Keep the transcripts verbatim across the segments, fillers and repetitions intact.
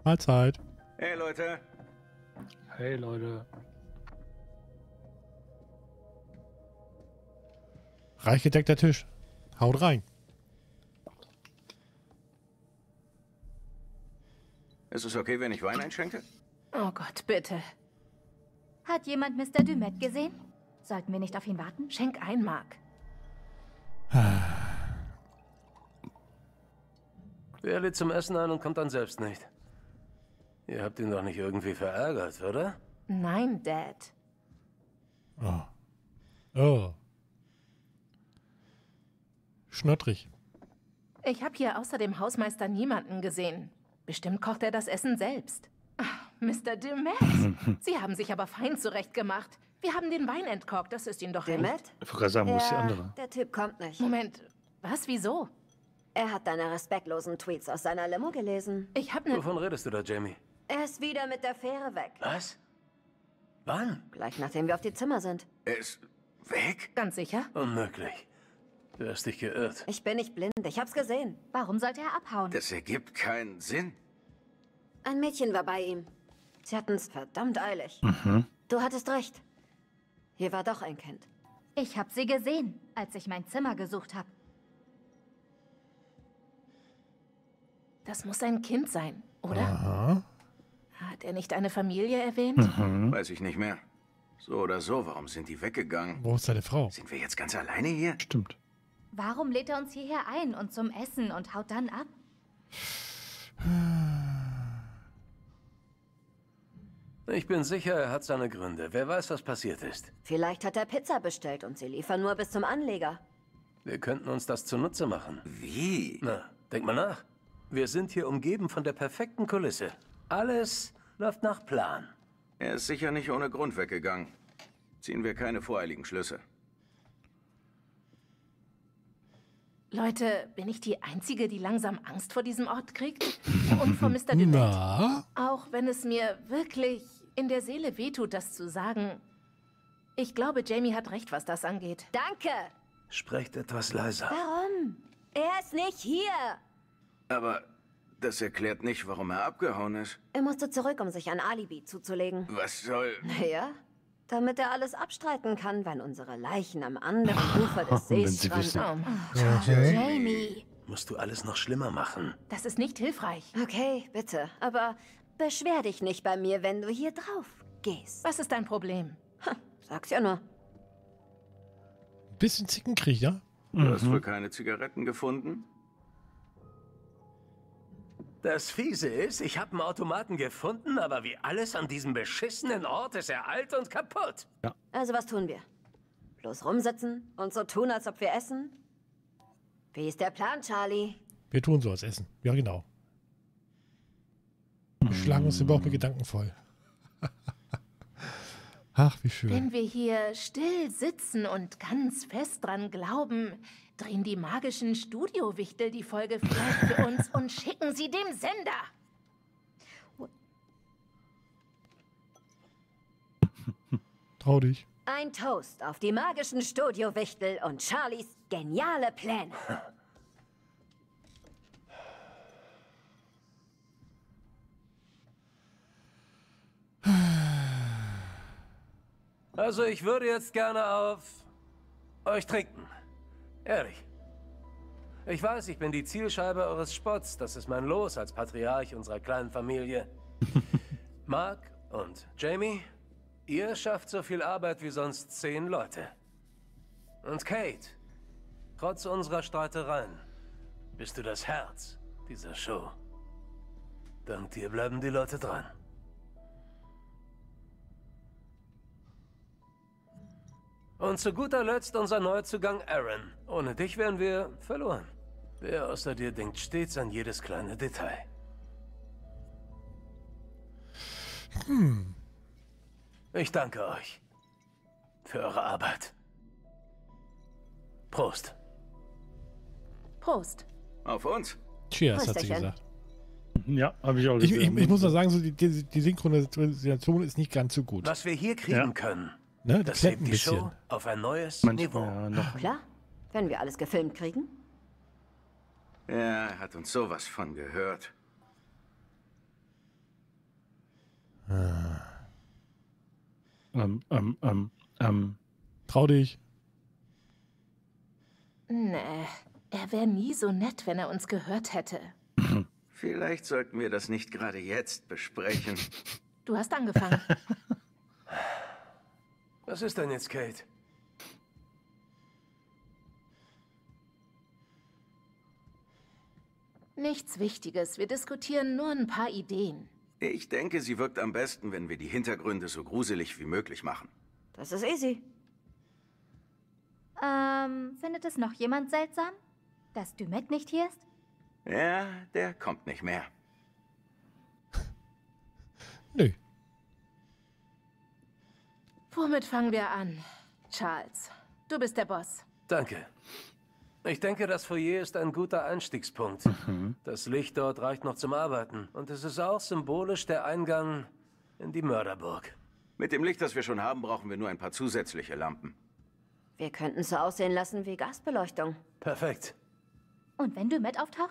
Mahlzeit. Hey Leute. Hey Leute. Reich gedeckter Tisch. Haut rein. Ist es okay, wenn ich Wein einschenke? Oh Gott, bitte. Hat jemand Mister Dumet gesehen? Sollten wir nicht auf ihn warten? Schenk ein, Mark. Wer lädt zum Essen ein und kommt dann selbst nicht? Ihr habt ihn doch nicht irgendwie verärgert, oder? Nein, Dad. Oh. Oh. Schnottrig. Ich habe hier außer dem Hausmeister niemanden gesehen. Bestimmt kocht er das Essen selbst. Ach, Mister Dumet, Sie haben sich aber fein zurechtgemacht. Wir haben den Wein entkorkt, das ist Ihnen doch recht. Dumet? Ich wollte gerade sagen, wo ist die Ja, andere? der Typ kommt nicht. Moment, was, wieso? Er hat deine respektlosen Tweets aus seiner Limo gelesen. Ich habe ne... Wovon redest du da, Jamie? Er ist wieder mit der Fähre weg. Was? Wann? Gleich nachdem wir auf die Zimmer sind. Er ist weg? Ganz sicher? Unmöglich. Du hast dich geirrt. Ich bin nicht blind, ich hab's gesehen. Warum sollte er abhauen? Das ergibt keinen Sinn. Ein Mädchen war bei ihm. Sie hatten's verdammt eilig. Mhm. Du hattest recht. Hier war doch ein Kind. Ich habe sie gesehen, als ich mein Zimmer gesucht habe. Das muss ein Kind sein, oder? Aha. Hat er nicht eine Familie erwähnt? Mhm. Weiß ich nicht mehr. So oder so, warum sind die weggegangen? Wo ist seine Frau? Sind wir jetzt ganz alleine hier? Stimmt. Warum lädt er uns hierher ein und zum Essen und haut dann ab? Ich bin sicher, er hat seine Gründe. Wer weiß, was passiert ist. Vielleicht hat er Pizza bestellt und sie liefern nur bis zum Anleger. Wir könnten uns das zunutze machen. Wie? Na, denk mal nach. Wir sind hier umgeben von der perfekten Kulisse. Alles läuft nach Plan. Er ist sicher nicht ohne Grund weggegangen. Ziehen wir keine voreiligen Schlüsse. Leute, bin ich die Einzige, die langsam Angst vor diesem Ort kriegt? Und vor Mister Dumet? Na? Auch wenn es mir wirklich in der Seele wehtut, das zu sagen. Ich glaube, Jamie hat recht, was das angeht. Danke! Sprecht etwas leiser. Warum? Er ist nicht hier! Aber das erklärt nicht, warum er abgehauen ist. Er musste zurück, um sich ein Alibi zuzulegen. Was soll... Naja, damit er alles abstreiten kann, wenn unsere Leichen am anderen Ufer des Wenn Sees Sie wissen. stranden. Oh, Jamie! Musst du alles noch schlimmer machen. das ist nicht hilfreich. Okay, bitte, aber beschwer dich nicht bei mir, wenn du hier drauf gehst. Was ist dein Problem? Sag's ja nur. Bisschen Zickenkrieg, ja? Du hast wohl keine Zigaretten gefunden? Das Fiese ist, ich habe einen Automaten gefunden, aber wie alles an diesem beschissenen Ort ist er alt und kaputt. Also was tun wir? Bloß rumsitzen und so tun, als ob wir essen? Wie ist der Plan, Charlie? Wir tun so als Essen. Ja, genau. Wir schlagen uns den Bauch mit Gedanken voll. Ach, wie schön. Wenn wir hier still sitzen und ganz fest dran glauben, drehen die magischen Studiowichtel die Folge vielleicht für uns und schicken sie dem Sender. Trau dich. Ein Toast auf die magischen Studiowichtel und Charlies geniale Pläne. Also ich würde jetzt gerne auf euch trinken. Ehrlich. Ich weiß, ich bin die Zielscheibe eures Spotts. Das ist mein Los als Patriarch unserer kleinen Familie. Mark und Jamie, ihr schafft so viel Arbeit wie sonst zehn Leute. Und Kate, trotz unserer Streitereien, bist du das Herz dieser Show. Dank dir bleiben die Leute dran. Und zu guter Letzt unser Neuzugang Aaron. Ohne dich wären wir verloren. Wer außer dir denkt stets an jedes kleine Detail. Hm. Ich danke euch für eure Arbeit. Prost. Prost. Auf uns. Cheers, hat sie Prösterchen. gesagt. Ja, habe ich auch Ich, gesehen. ich, ich muss noch sagen, so die, die, die Synchronisation ist nicht ganz so gut. Was wir hier kriegen Ja. können, Ne? das klemmt hebt die Show auf ein neues Niveau. Manchmal ja, noch. Klar, wenn wir alles gefilmt kriegen. Ja, er hat uns sowas von gehört. Ah. Ähm, ähm, ähm, ähm. Trau dich. Nee, er wäre nie so nett, wenn er uns gehört hätte. Vielleicht sollten wir das nicht gerade jetzt besprechen. Du hast angefangen. Was ist denn jetzt, Kate? Nichts Wichtiges. Wir diskutieren nur ein paar Ideen. Ich denke, sie wirkt am besten, wenn wir die Hintergründe so gruselig wie möglich machen. Das ist easy. Ähm, findet es noch jemand seltsam, dass Dumet nicht hier ist? Ja, der kommt nicht mehr. Nö. Womit fangen wir an? Charles, du bist der Boss. Danke. Ich denke, das Foyer ist ein guter Einstiegspunkt. Mhm. Das Licht dort reicht noch zum Arbeiten. Und es ist auch symbolisch der Eingang in die Mörderburg. Mit dem Licht, das wir schon haben, brauchen wir nur ein paar zusätzliche Lampen. Wir könnten es so aussehen lassen wie Gasbeleuchtung. Perfekt. Und wenn Dumet auftaucht?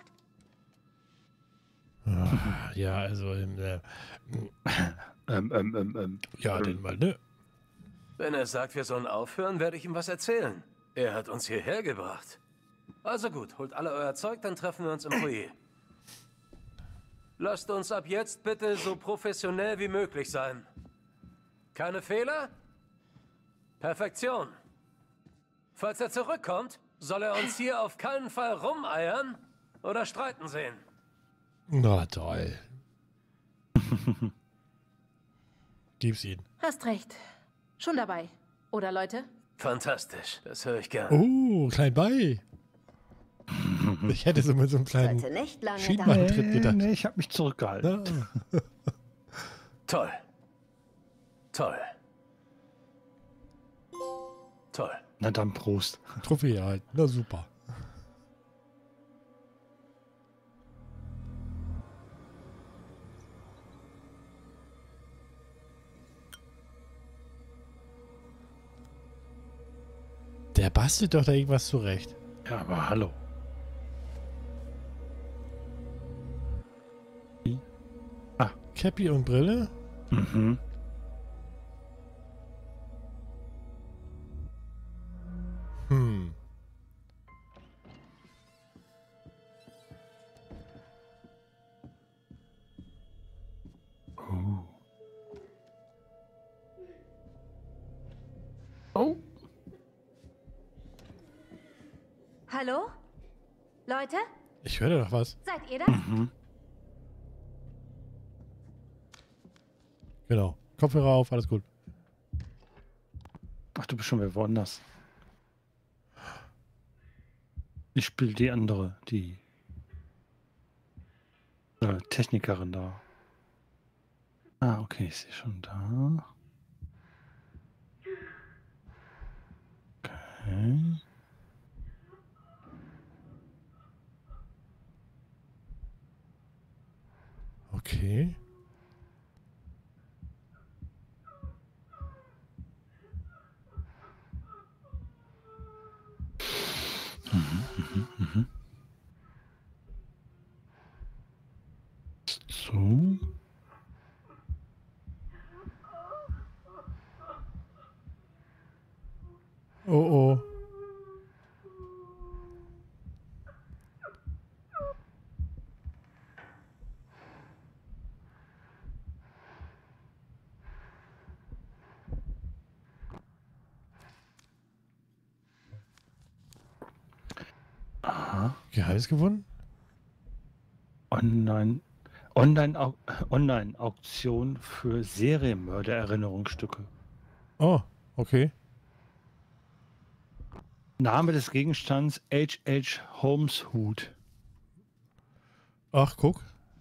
Ah, ja, also, äh, Ähm, ähm, ähm, ähm. ja, denn mal, ne? Wenn er sagt, wir sollen aufhören, werde ich ihm was erzählen. Er hat uns hierher gebracht. Also gut, holt alle euer Zeug, dann treffen wir uns im Foyer. Lasst uns ab jetzt bitte so professionell wie möglich sein. Keine Fehler? Perfektion. Falls er zurückkommt, soll er uns hier auf keinen Fall rumeiern oder streiten sehen. Na toll. Gib's ihn. Hast recht. Schon dabei. Oder, Leute? Fantastisch, das höre ich gern. Oh, klein bei. Ich hätte so mit so einem kleinen Sollte nicht lange dauern. Schienbeintritt Nee, gedacht. nee, ich habe mich zurückgehalten. Ja. Toll. Toll. Toll. Na dann Prost. Trophäe halt. Na super. Der bastelt doch da irgendwas zurecht. Ja, aber hallo. Cappy und Brille? Mhm. Hm. Oh. Oh. Hallo? Leute? Ich höre doch was. Seid ihr das? Mhm. Genau. Kopfhörer auf, alles gut. Ach, du bist schon wieder woanders. Ich spiele die andere, die äh, Technikerin da. Ah, okay, ich sehe schon da. Okay. Okay. So. Oh oh. Aha. Geheimnis gewonnen? Online, Online, Au- Online-Auktion für Serienmörder-Erinnerungsstücke. Oh, okay. Name des Gegenstands H H. Holmes Hut. Ach, guck.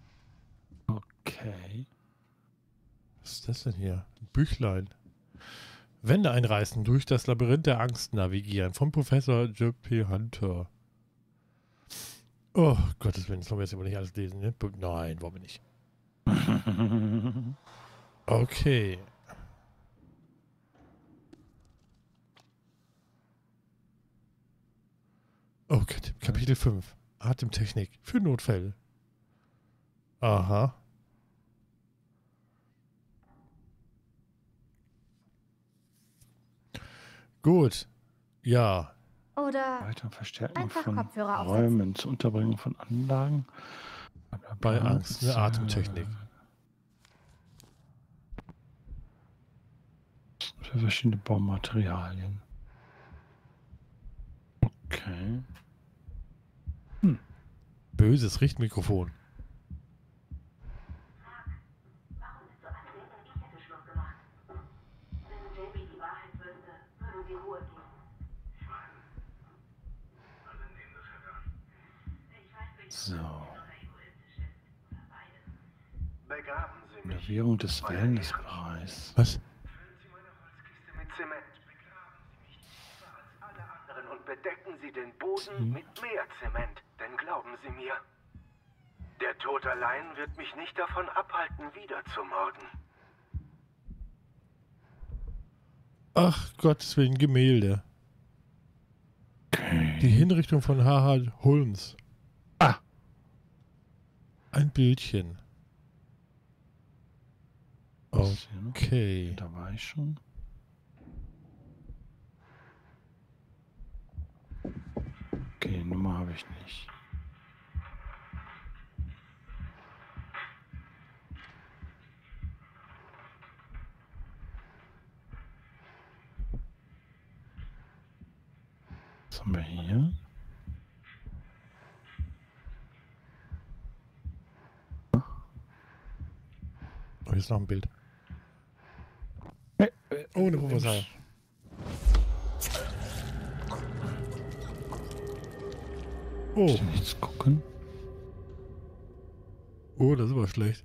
Okay. Was ist das denn hier? Ein Büchlein. Wände einreißen, durch das Labyrinth der Angst navigieren. Vom Professor J P Hunter. Oh, Gottes Willen, das wollen wir jetzt aber nicht alles lesen, ne? Nein, wollen wir nicht. Okay. Oh, Kap- Kapitel fünf. Atemtechnik für Notfälle. Aha. Gut. Ja. Oder Weiter Verstärken einfach von Kopfhörer Räumen zur Unterbringung von Anlagen. Bei Angst, eine Äh, Atemtechnik. Für verschiedene Baumaterialien. Okay. Böses Richtmikrofon. So. Renovierung des Wellnessbereichs. Was? Mit Zement. Begraben Sie mich tiefer als alle anderen und bedecken Sie den Boden mit mehr Zement. Denn glauben Sie mir, der Tod allein wird mich nicht davon abhalten, wieder zu morden. Ach, Gottes Willen, Gemälde. Okay. Die Hinrichtung von H H. Holmes. Ah. Ein Bildchen. Was hier noch? Okay. Da war ich schon. Okay, Nummer habe ich nicht. Was haben wir hier? Oh, hier ist noch ein Bild. Äh, äh, Oh, eine Prophezeiung. Oh, Muss ich nichts gucken? oh, das ist aber schlecht.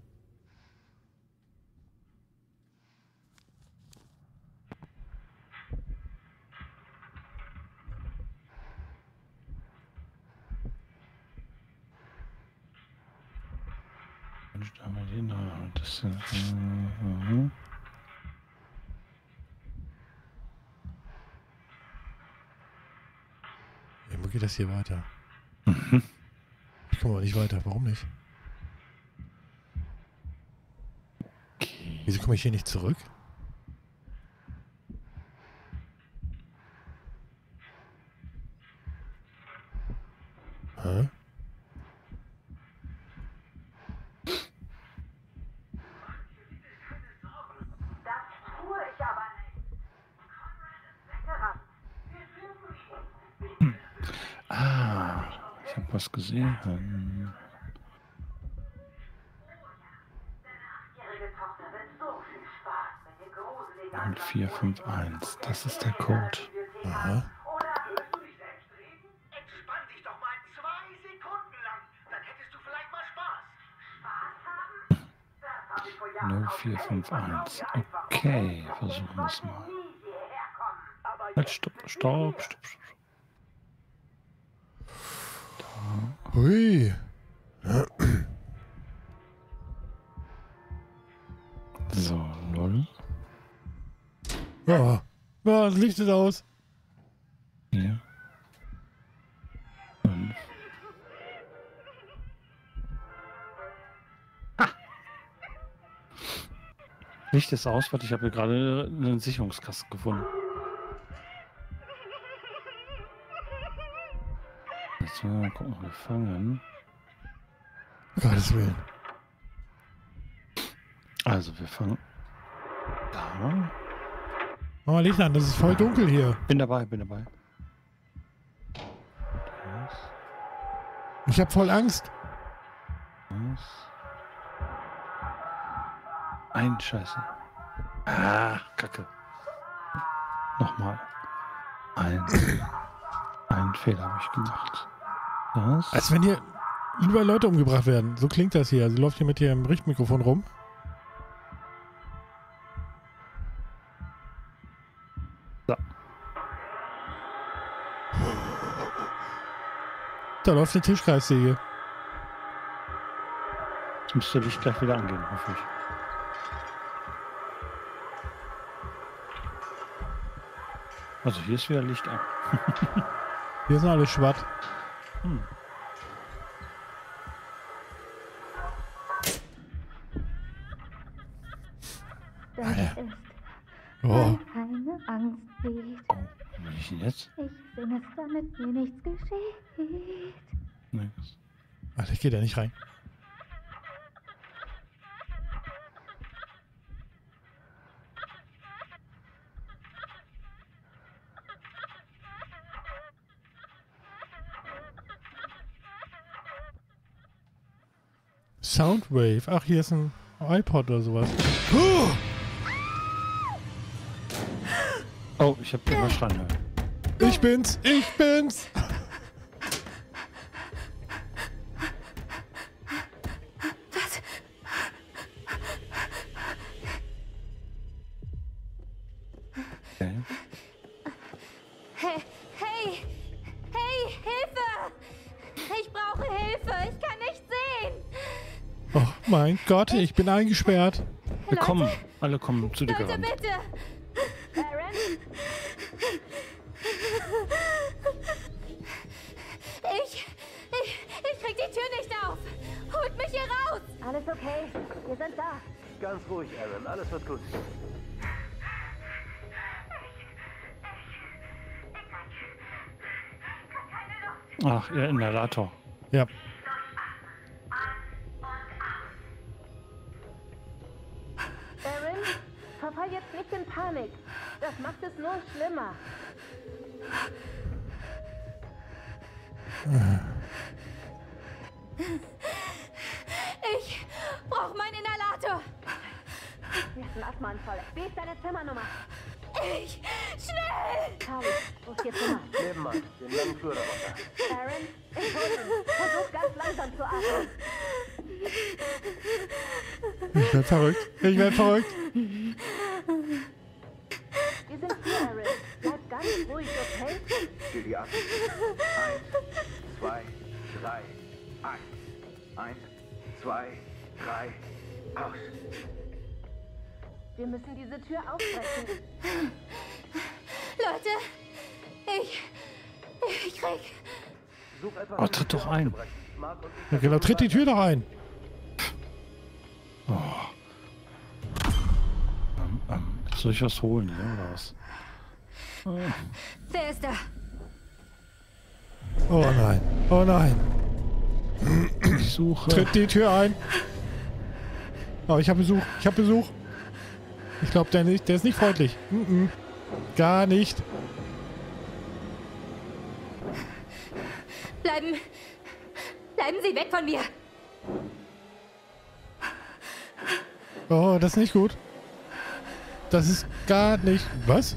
Und da haben wir den da. Das, äh, äh, Wie geht das hier weiter? Mhm. Ich komme aber nicht weiter. Warum nicht? Okay. Wieso komme ich hier nicht zurück? Hä? Ah, ich habe was gesehen. null vier fünf eins, das ist der Code. Aha. Entspann dich doch mal zwei Sekunden lang. Dann hättest du vielleicht mal Spaß. Spaß haben? Das habe ich vor Jahren null vier fünf eins. Okay, versuchen wir es mal. Halt, stopp, stopp, stopp, stopp. Hui. So, null. Ja. Ja, das Licht ist aus. Hier. fünf. Ah. Licht ist aus, warte, ich habe hier gerade einen Sicherungskasten gefunden. Jetzt mal gucken, gefangen. Gottes Willen. Also, wir fangen da. Mach mal Licht an, das ist voll dunkel hier. Bin dabei, bin dabei. Das, Ich hab voll Angst. das. Ein Scheiße. Ah, Kacke. Nochmal. Ein. Einen Fehler habe ich gemacht. Das. Als wenn hier überall Leute umgebracht werden. So klingt das hier. Sie läuft hier mit ihrem Richtmikrofon rum. So. Da läuft eine Tischkreissäge. Jetzt müsste Licht gleich wieder angehen, hoffe ich. Also hier ist wieder Licht an. Hier ist noch alles schwatt. Hm. Das ist, Oh. wenn keine Angst weht. ich denn jetzt? Ich singe es, damit mir nichts geschieht. Nee. Alter, ich geh da nicht rein. Soundwave. Ach, hier ist ein iPod oder sowas. Oh! Oh, ich hab den mal schreien hören. Ich bin's! Ich bin's! Okay. Hey, hey, hey, Hilfe! Ich brauche Hilfe, ich kann nicht sehen. Oh mein Gott, ich bin eingesperrt. Wir kommen, alle kommen zu dir Leute, gerannt. bitte! Aaron? Ich, ich, ich krieg die Tür nicht auf. Holt mich hier raus. Alles okay, wir sind da. Ganz ruhig, Aaron. Alles wird gut. Ach, ihr Inhalator. Ja. Aaron, verfall jetzt nicht in Panik. Das macht es nur schlimmer. Ich brauche meinen Inhalator. Wir hatten Asthmaanfall. Wie ist deine Zimmernummer? Ich, schnell! Charlie, wo ist ihr Zimmer? Nebenmann, den langen Flur darunter. Aaron, ich hol ihn. Versuch ganz langsam zu atmen. Ich werd verrückt. Ich werd verrückt. Wir sind hier, Aaron. Bleib ganz ruhig, okay? Still die Atem. Eins, zwei, drei, eins. Eins, zwei, drei, aus. Wir müssen diese Tür aufbrechen. Leute, ich, ich krieg... Such etwas, Oh, um die tritt Tür doch ein. aufzubrechen. Mark und ich Ja, genau, tritt die Tür doch ein. Oh. Ähm, ähm, soll ich was holen, ja, oder was? Wer ist da? Oh nein. Oh nein. Ich suche. Tritt die Tür ein. Oh, ich habe Besuch. Ich habe Besuch. Ich glaube, der, nicht- der ist nicht freundlich. Mm-mm. Gar nicht. Bleiben... Bleiben Sie weg von mir! Oh, das ist nicht gut. Das ist gar nicht... Was?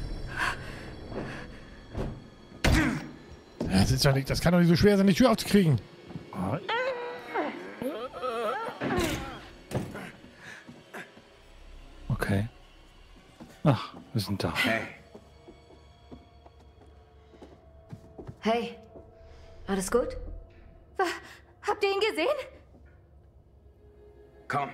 Das ist doch nicht... Das kann doch nicht so schwer sein, die Tür aufzukriegen. Oh, okay. Ach, wir sind da. Hey, Hey, alles gut? Wa- Habt ihr ihn gesehen? komm.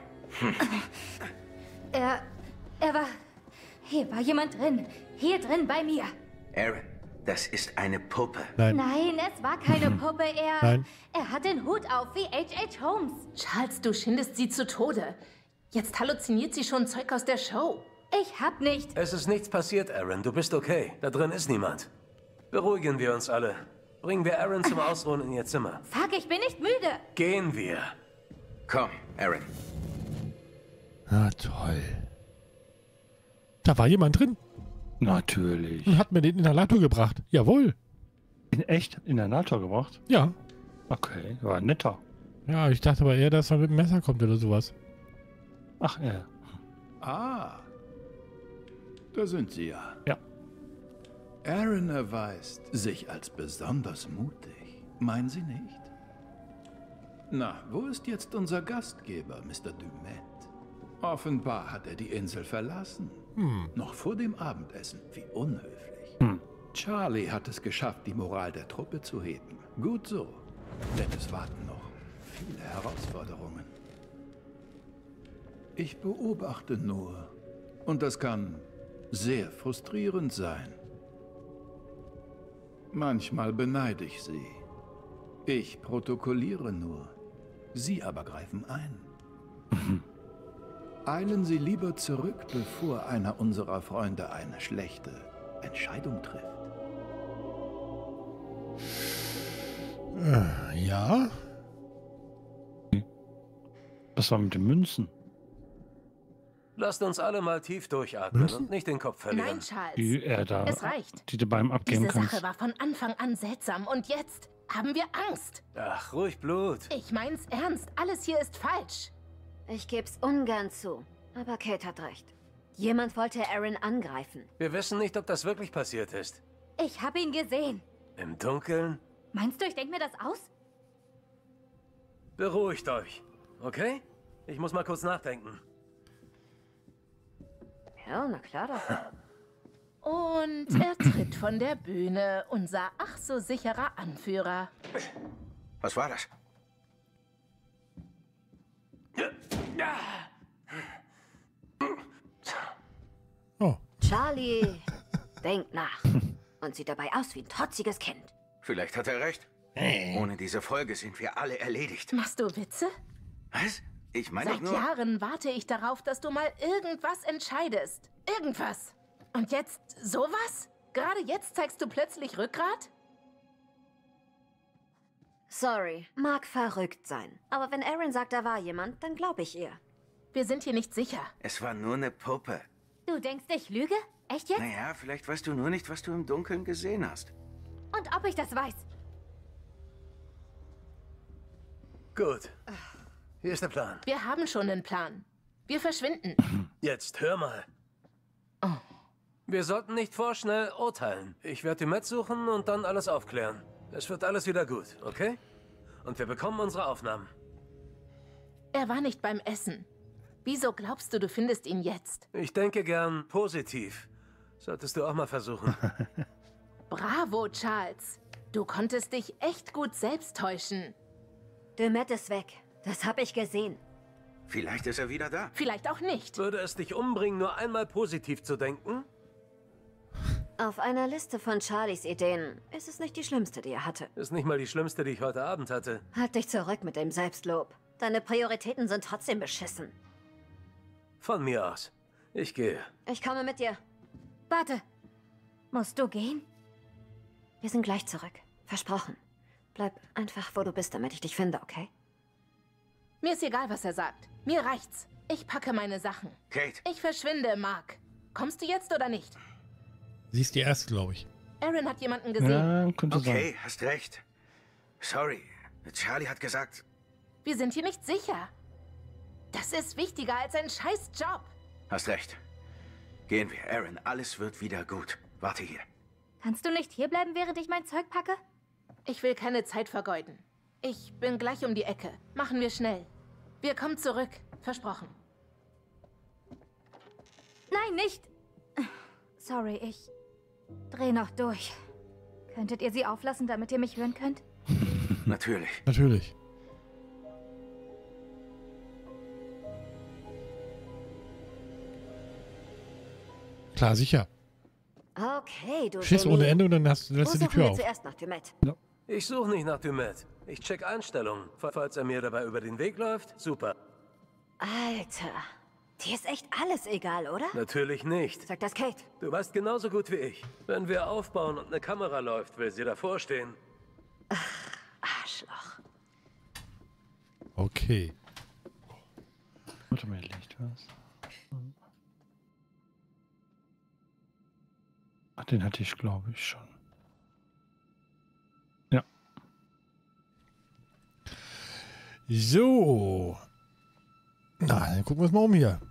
Er... Er war... Hier war jemand drin. Hier drin bei mir. Aaron, das ist eine Puppe. Nein. Nein, es war keine Puppe. Er... Nein. Er hat den Hut auf wie H H. Holmes. Charles, du schindest sie zu Tode. Jetzt halluziniert sie schon Zeug aus der Show. Ich hab nicht... Es ist nichts passiert, Aaron. Du bist okay. Da drin ist niemand. Beruhigen wir uns alle. Bringen wir Aaron zum Ausruhen in ihr Zimmer. Fuck, ich bin nicht müde. Gehen wir. Komm, Aaron. Ah, toll. Da war jemand drin Natürlich. und hat mir den Inhalator gebracht. Jawohl. In echt Inhalator gebracht? Ja. Okay, war netter. Ja, ich dachte aber eher, dass er mit dem Messer kommt oder sowas. Ach, ja. Ah, da sind Sie ja. Ja. Aaron erweist sich als besonders mutig. Meinen Sie nicht? Na, wo ist jetzt unser Gastgeber, Mister Dumet? Offenbar hat er die Insel verlassen. Hm. Noch vor dem Abendessen. Wie unhöflich. Hm. Charlie hat es geschafft, die Moral der Truppe zu heben. Gut so. Denn es warten noch viele Herausforderungen. Ich beobachte nur. Und das kann sehr frustrierend sein. Manchmal beneide ich sie. Ich protokolliere nur. Sie aber greifen ein. Eilen Sie lieber zurück, bevor einer unserer Freunde eine schlechte Entscheidung trifft. Äh, ja? Was war mit den Münzen? Lasst uns alle mal tief durchatmen Münzen? und nicht den Kopf verlieren. Nein, Charles. Die er da, Es reicht. die du beim Abgeben Diese kannst. Sache war von Anfang an seltsam und jetzt haben wir Angst. Ach, ruhig Blut. Ich mein's ernst. Alles hier ist falsch. Ich geb's ungern zu. Aber Kate hat recht. Jemand wollte Aaron angreifen. Wir wissen nicht, ob das wirklich passiert ist. Ich habe ihn gesehen. Im Dunkeln? Meinst du, ich denke mir das aus? Beruhigt euch, okay? Ich muss mal kurz nachdenken. Ja, na klar doch. Und er tritt von der Bühne, unser ach so sicherer Anführer. Was war das? Oh. Charlie denkt nach und sieht dabei aus wie ein trotziges Kind. Vielleicht hat er recht. Ohne diese Folge sind wir alle erledigt. Machst du Witze? Was? Ich meine doch Seit nur... Jahren warte ich darauf, dass du mal irgendwas entscheidest. Irgendwas. Und jetzt sowas? Gerade jetzt zeigst du plötzlich Rückgrat? Sorry, mag verrückt sein. Aber wenn Aaron sagt, da war jemand, dann glaube ich ihr. Wir sind hier nicht sicher. Es war nur eine Puppe. Du denkst, ich lüge? Echt jetzt? Naja, vielleicht weißt du nur nicht, was du im Dunkeln gesehen hast. Und ob ich das weiß? Gut. Hier ist der Plan. Wir haben schon einen Plan. Wir verschwinden. Jetzt hör mal. Wir sollten nicht vorschnell urteilen. Ich werde die Met suchen und dann alles aufklären. Es wird alles wieder gut, okay? Und wir bekommen unsere Aufnahmen. Er war nicht beim Essen. Wieso glaubst du, du findest ihn jetzt? Ich denke gern positiv. Solltest du auch mal versuchen. Bravo, Charles. Du konntest dich echt gut selbst täuschen. DeMette ist weg. Das habe ich gesehen. Vielleicht ist er wieder da. Vielleicht auch nicht. Würde es dich umbringen, nur einmal positiv zu denken? Auf einer Liste von Charlies Ideen ist es nicht die schlimmste, die er hatte. Ist nicht mal die schlimmste, die ich heute Abend hatte. Halt dich zurück mit dem Selbstlob. Deine Prioritäten sind trotzdem beschissen. Von mir aus. Ich gehe. Ich komme mit dir. Warte. Musst du gehen? Wir sind gleich zurück. Versprochen. Bleib einfach, wo du bist, damit ich dich finde, okay? Mir ist egal, was er sagt. Mir reicht's. Ich packe meine Sachen. Kate. Ich verschwinde, Mark. Kommst du jetzt oder nicht? Sie ist die erste, glaube ich. Aaron hat jemanden gesehen. Ja, könnte Okay, sein. hast recht. Sorry. Charlie hat gesagt... Wir sind hier nicht sicher. Das ist wichtiger als ein scheiß Job. Hast recht. Gehen wir, Aaron. Alles wird wieder gut. Warte hier. Kannst du nicht hierbleiben, während ich mein Zeug packe? Ich will keine Zeit vergeuden. Ich bin gleich um die Ecke. Machen wir schnell. Wir kommen zurück. Versprochen. Nein, nicht. Sorry, ich dreh noch durch. Könntet ihr sie auflassen, damit ihr mich hören könnt? Natürlich. Natürlich. Klar, sicher. Okay, du Schiss Genie. ohne Ende und dann hast, Wo lässt du die suchen Tür wir auf. zuerst nach DeMette? Ich suche nicht nach Dumet. Ich check Einstellungen. Falls er mir dabei über den Weg läuft, super. Alter, dir ist echt alles egal, oder? Natürlich nicht. Sag das Kate. Du weißt genauso gut wie ich. Wenn wir aufbauen und eine Kamera läuft, will sie davor stehen. Arschloch. Okay. Warte mal, Licht was. Ach, den hatte ich, glaube ich, schon. Ja. So. Na, dann gucken wir uns mal um hier.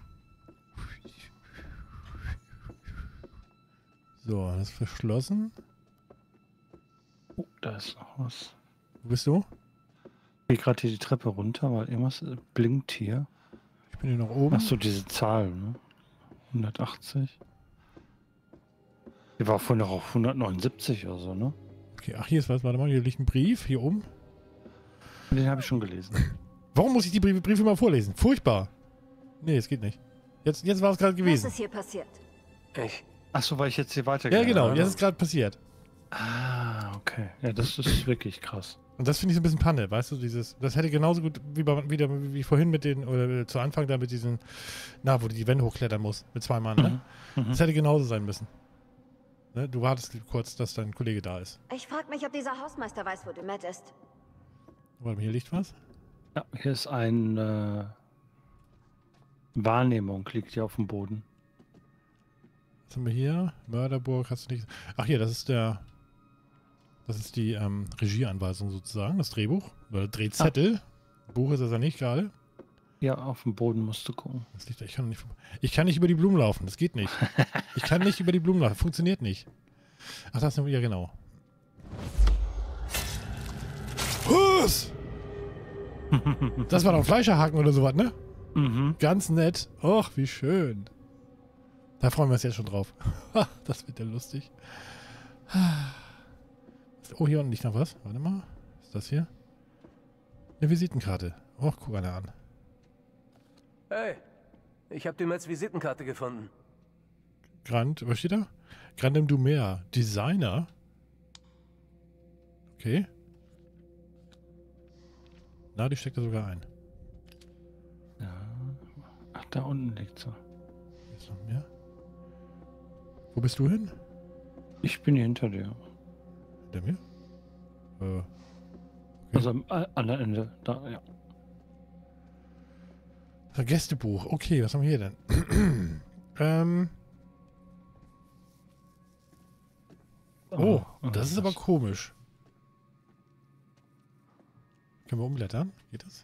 So, das ist verschlossen. Oh, da ist noch was. Wo bist du? Ich gehe gerade hier die Treppe runter, weil irgendwas blinkt hier. Ich bin hier noch oben. Ach so, diese Zahl, ne? hundertachtzig. Die war vorhin noch auf hundertneunundsiebzig oder so, ne? Okay, ach, hier ist was. Warte mal, hier liegt ein Brief. Hier oben. Den habe ich schon gelesen. Warum muss ich die Briefe, Briefe mal vorlesen? Furchtbar. Nee, es geht nicht. Jetzt, jetzt war es gerade Was gewesen. ist hier passiert? Ich. Ach so, weil ich jetzt hier weitergehe. Ja, genau. Jetzt ist gerade passiert. Ah, okay. Ja, das ist wirklich krass. Und das finde ich so ein bisschen Panne, weißt du, dieses, das hätte genauso gut wie, bei, wieder, wie vorhin mit den, oder zu Anfang da mit diesen, na, wo du die Wände hochklettern musst, mit zwei Mann, ne? Mhm. Mhm. Das hätte genauso sein müssen. Ne, du wartest kurz, dass dein Kollege da ist. Ich frage mich, ob dieser Hausmeister weiß, wo Dumet ist. Warte mal, hier liegt was? Ja, hier ist eine äh, Wahrnehmung, liegt hier auf dem Boden. Was haben wir hier? Mörderburg, hast du nicht... Ach hier, das ist der... Das ist die ähm, Regieanweisung sozusagen, das Drehbuch. Oder Drehzettel. Ah. Buch ist das ja nicht gerade. Ja, auf dem Boden musst du gucken. Das liegt, ich, kann nicht, ich kann nicht über die Blumen laufen, das geht nicht. Ich kann nicht über die Blumen laufen, funktioniert nicht. Ach, das ist ja genau. Was? Das war doch ein Fleischerhaken oder sowas, ne? Mhm. Ganz nett. Och, wie schön. Da freuen wir uns jetzt schon drauf. Das wird ja lustig. Oh, hier unten liegt noch was. Warte mal. Was ist das hier? Eine Visitenkarte. Och, guck einer an. Hey, ich habe Dumets Visitenkarte gefunden. Grand, was steht da? Grandem Dumer. Designer? Okay. Na, die steckt da sogar ein. Ja. Ach, da unten liegt sie. Ist noch mehr? Wo bist du hin? Ich bin hier hinter dir. Hinter mir? Äh. Okay. Also am äh, anderen Ende. Da, ja. Gästebuch. Okay, was haben wir hier denn? ähm. Oh, oh, das ist aber komisch. Können wir umblättern? Geht das?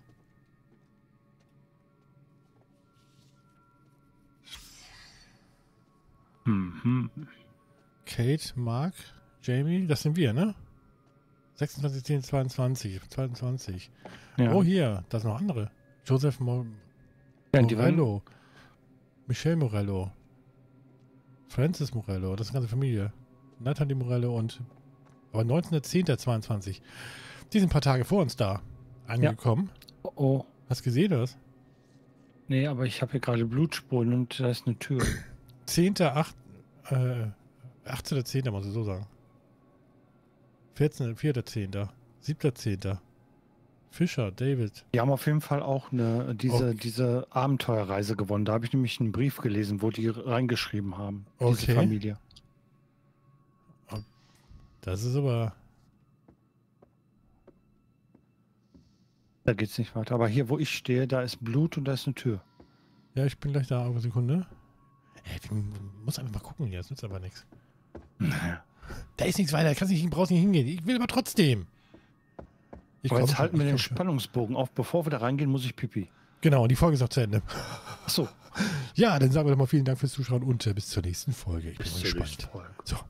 Mhm. Kate, Mark, Jamie, das sind wir, ne? sechsundzwanzig, zehn, zweiundzwanzig, zweiundzwanzig. Ja. Oh, hier, da sind noch andere. Joseph Mo Ja, die waren- Morello. Michelle Morello. Francis Morello, das ist eine ganze Familie. Natalie Morello und... Aber neunzehnter zehnter zweiundzwanzig. Die sind ein paar Tage vor uns da angekommen. Oh, oh. Hast du gesehen, das? Nee, aber ich habe hier gerade Blutspuren und da ist eine Tür. zehnter acht, äh, achtzehnter zehnter muss ich so sagen. vierzehnter vierter zehnter siebter zehnter Fischer, David. Die haben auf jeden Fall auch eine, diese, Okay. diese Abenteuerreise gewonnen. Da habe ich nämlich einen Brief gelesen, wo die reingeschrieben haben. Diese Okay. Familie. Das ist aber... Da geht's nicht weiter. Aber hier, wo ich stehe, da ist Blut und da ist eine Tür. Ja, ich bin gleich da, aber Sekunde. Ey, du musst einfach mal gucken hier, das nützt aber nichts. Da ist nichts weiter, kannst nicht, brauchst nicht hingehen. Ich will aber trotzdem. Ich Aber komm jetzt schon, halten wir ich den komm schon. Spannungsbogen auf. Bevor wir da reingehen, muss ich pipi. Genau, und die Folge ist auch zu Ende. Ach so. Ja, dann sagen wir doch mal vielen Dank fürs Zuschauen und äh, bis zur nächsten Folge. Ich bin Bis mal zur gespannt. nächsten Folge. So,